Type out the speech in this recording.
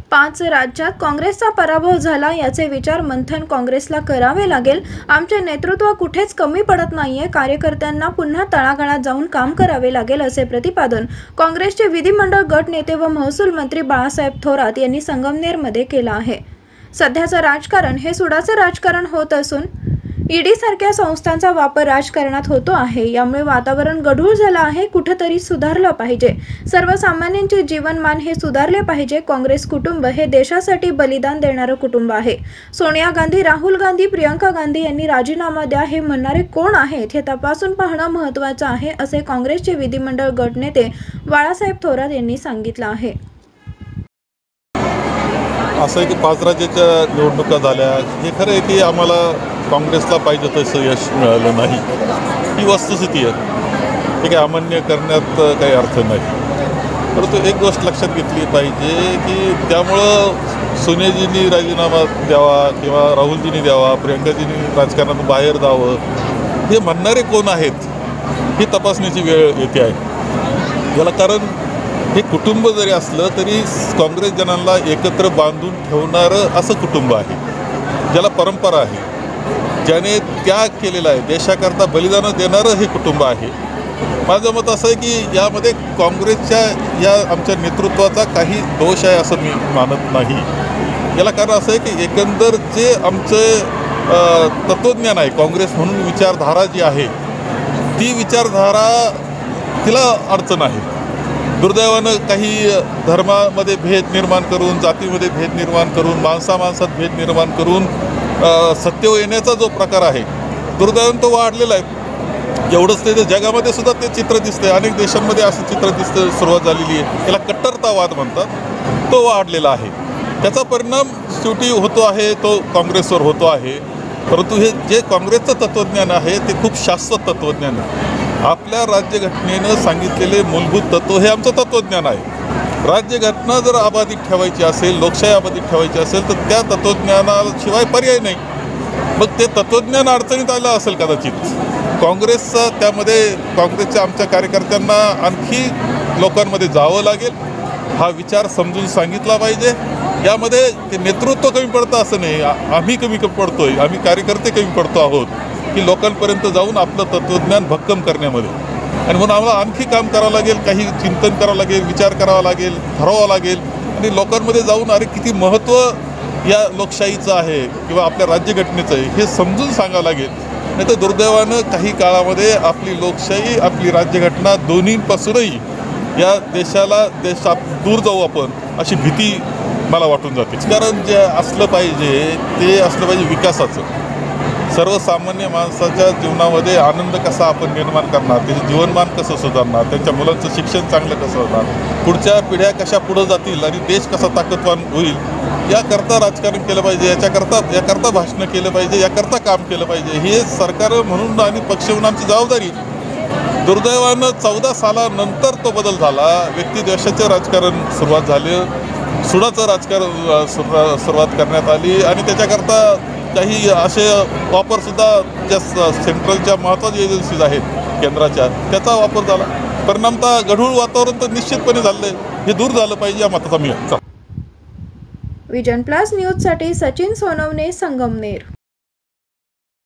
5 राज्यात काँग्रेसचा पराभव झाला याचे विचार मंथन काँग्रेसला करावे लागेल। आमचे नेतृत्व कुठेच कमी पडत नाहीये। कार्यकर्त्यांना पुन्हा तळागाळात जाऊन काम करावे लागेल असे प्रतिपादन काँग्रेसचे विधिमंडळ गट नेते व महसूल मंत्री बाळासाहेब थोरात यांनी संगमनेरमध्ये केलं आहे। सध्याचं राजकारण हे सुडाचं राजकारण होत असून ईडी सारख्या संस्थांचा वापर राजकारणात होतो आहे। यामुळे वातावरण गढूळ झालं आहे। कुठेतरी सुधारलं पाहिजे। सर्वसामान्यांचे जीवनमान हे सुधारले पाहिजे। काँग्रेस कुटुंब हे देशासाठी बलिदान देणारं कुटुंब आहे। सोनिया गांधी, राहुल गांधी, प्रियंका गांधी यांनी राजीनामा द्या हे म्हणणारे कोण आहेत हे तपासून पाहणं महत्त्वाचं आहे असे काँग्रेसचे विधिमंडळ गट नेते बाळासाहेब थोरात यांनी सांगितलं आहे। असं आहे की 5 राज्याच्या निवडणुका झाल्या, हे खरं आहे की आम्हाला काँग्रेसला पाहिजे तसं यश मिळालं नाही, ही वस्तुस्थिती आहे। ठीक आहे, अमान्य करण्यात काही अर्थ नाही। परंतु एक गोष्ट लक्षात घेतली पाहिजे की त्यामुळं सोनियाजींनी राजीनामा द्यावा किंवा राहुलजींनी द्यावा, प्रियंकाजींनी राजकारणातून बाहेर जावं हे म्हणणारे कोण आहेत ही तपासण्याची वेळ येते आहे। याला कारण हे कुटुंब जरी असलं तरी काँग्रेस जनांना एकत्र बांधून ठेवणारं असं कुटुंब आहे, ज्याला परंपरा आहे, ज्याने त्याग केलेला आहे, देशाकरता बलिदान देणारं हे कुटुंब आहे। माझं मत असं आहे की यामध्ये काँग्रेसच्या या आमच्या नेतृत्वाचा काही दोष आहे असं मी मानत नाही। याला कारण असं आहे की एकंदर जे आमचं तत्त्वज्ञान आहे, काँग्रेस म्हणून विचारधारा जी आहे ती विचारधारा तिला अडचण आहे। दुर्दैवानं काही धर्मामध्ये भेद निर्माण करून, जातीमध्ये भेद निर्माण करून, माणसात भेद निर्माण करून सत्तेवर येण्याचा जो प्रकार आहे दुर्दैवानं तो वाढलेला आहे। एवढंच ते जगामध्ये सुद्धा ते चित्र दिसतंय, अनेक देशांमध्ये असं चित्र दिसतं, सुरुवात झालेली आहे। याला कट्टरतावाद म्हणतात, तो वाढलेला आहे। त्याचा परिणाम शेवटी होतो आहे तो काँग्रेसवर होतो आहे। परंतु हे जे काँग्रेसचं तत्त्वज्ञान आहे ते खूप शाश्वत तत्त्वज्ञान आहे। आपल्या राज्यघटनेनं सांगितलेले मूलभूत तत्त्व हे आमचं तत्त्वज्ञान आहे। राज्यघटना जर अबाधित ठेवायची असेल, लोकशाही अबाधित ठेवायची असेल तर त्या तत्त्वज्ञानाशिवाय पर्याय नाही। मग ते तत्त्वज्ञान अडचणीत आलं असेल कदाचित काँग्रेसचा, त्यामध्ये काँग्रेसच्या आमच्या कार्यकर्त्यांना आणखी लोकांमध्ये जावं लागेल, हा विचार समजून सांगितला पाहिजे। यामध्ये ते नेतृत्व कमी पडतं असं नाही, आम्ही कमी पडतोय, आम्ही कार्यकर्ते कमी पडतो आहोत की लोकांपर्यंत जाऊन आपलं तत्त्वज्ञान भक्कम करण्यामध्ये। आणि म्हणून आम्हाला आणखी काम करावं लागेल, काही चिंतन करावं लागेल, विचार करावा लागेल, ठरवावं लागेल आणि लोकांमध्ये जाऊन अरे किती महत्त्व या लोकशाहीचं आहे किंवा आपल्या राज्यघटनेचं आहे हे समजून सांगावं लागेल। नाही तर दुर्दैवानं काही काळामध्ये आपली लोकशाही, आपली राज्यघटना दोन्हीपासूनही या देशाला दूर जाऊ आपण अशी भीती मला वाटून जाते। कारण जे असलं पाहिजे ते असलं पाहिजे विकासाचं। सर्वसामान्य माणसाच्या जीवनामध्ये आनंद कसा आपण निर्माण करणार, त्याचं जीवनमान कसं सुधारणार, त्यांच्या मुलांचं शिक्षण चांगलं कसं होणार, पुढच्या पिढ्या कशा पुढं जातील आणि देश कसा ताकदवान होईल याकरता राजकारण केलं पाहिजे, याकरता भाषणं केलं पाहिजे, याकरता काम केलं पाहिजे। हे सरकार म्हणून आणि पक्ष म्हणून आमची जबाबदारी। दुर्दैवानं 14 सालानंतर तो बदल झाला, व्यक्तिद्वेषाचं राजकारण सुरुवात झालं, सुडाचं राजकारण सुरुवात करण्यात आली आणि त्याच्याकरता काही असे वापरसुद्धा ज्या सेंट्रलच्या महत्त्वाच्या एजन्सीज आहेत केंद्राच्या त्याचा वापर झाला। परिणामतः गढूळ वातावरण तर निश्चितपणे झालं आहे, हे दूर झालं पाहिजे या मताचा मी आहे। विजन प्लस न्यूजसाठी सचिन सोनवणे, संगमनेर।